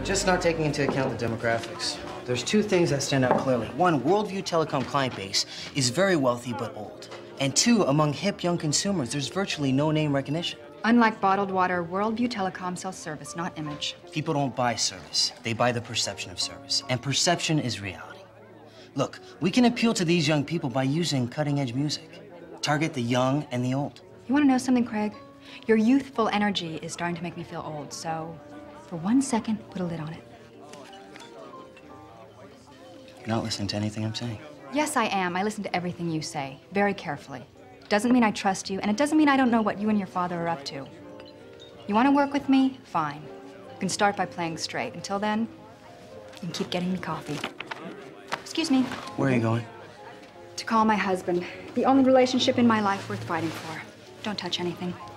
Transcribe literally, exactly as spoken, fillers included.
Just not taking into account the demographics. There's two things that stand out clearly. One, Worldview Telecom client base is very wealthy but old. And two, among hip young consumers, there's virtually no name recognition. Unlike bottled water, Worldview Telecom sells service, not image. People don't buy service. They buy the perception of service. And perception is reality. Look, we can appeal to these young people by using cutting-edge music. Target the young and the old. You want to know something, Craig? Your youthful energy is starting to make me feel old, so for one second, put a lid on it. You're not listening to anything I'm saying. Yes, I am. I listen to everything you say, very carefully. Doesn't mean I trust you, and it doesn't mean I don't know what you and your father are up to. You want to work with me? Fine. You can start by playing straight. Until then, you can keep getting me coffee. Excuse me. Where are you going? To call my husband. The only relationship in my life worth fighting for. Don't touch anything.